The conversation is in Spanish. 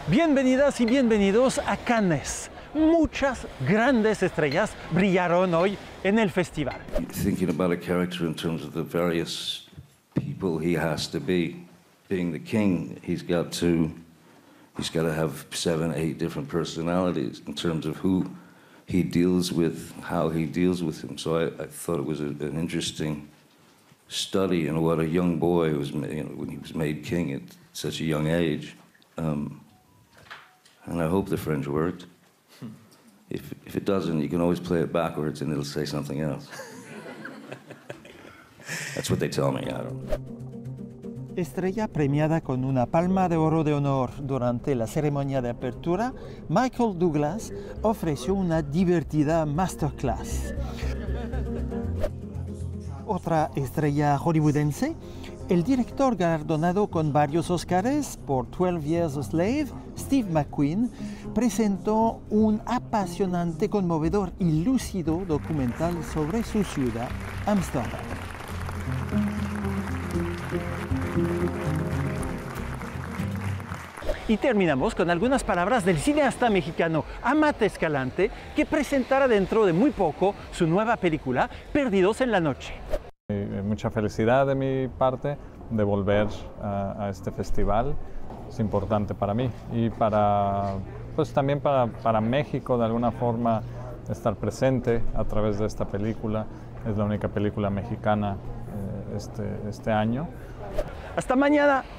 Bienvenidas y bienvenidos a Cannes. Muchas grandes estrellas brillaron hoy en el festival. Thinking about a character in terms of the various people he has to be, being the king, he's got to have 7, 8 different personalities in terms of who he deals with, how he deals with them. So I thought it was an interesting study in what a young boy was, when he was made king at such a young age. And I hope the French worked. If it doesn't, you can always play it backwards and it'll say something else. That's what they tell me, I don't know. Estrella premiada con una Palma de Oro de Honor durante la ceremonia de apertura, Michael Douglas ofreció una divertida masterclass. Otra estrella hollywoodense, el director galardonado con varios Oscars por 12 Years a Slave, Steve McQueen, presentó un apasionante, conmovedor y lúcido documental sobre su ciudad, Ámsterdam. Y terminamos con algunas palabras del cineasta mexicano Amat Escalante, que presentará dentro de muy poco su nueva película, Perdidos en la Noche. Mucha felicidad de mi parte de volver a este festival. Es importante para mí y pues también para México, de alguna forma, estar presente a través de esta película. Es la única película mexicana este año. ¡Hasta mañana!